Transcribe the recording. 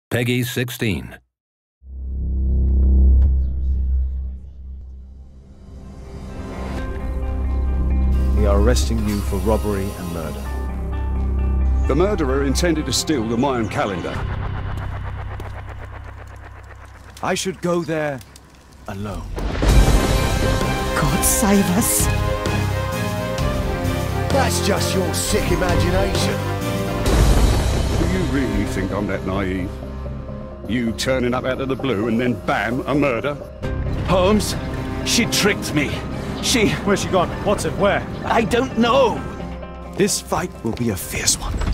Peggy 16. We are arresting you for robbery and murder. The murderer intended to steal the Mayan calendar. I should go there alone. God save us. That's just your sick imagination. Do you really think I'm that naive? You turning up out of the blue and then bam, a murder? Holmes, she tricked me. Where's she gone? What's it? Where? I don't know. This fight will be a fierce one.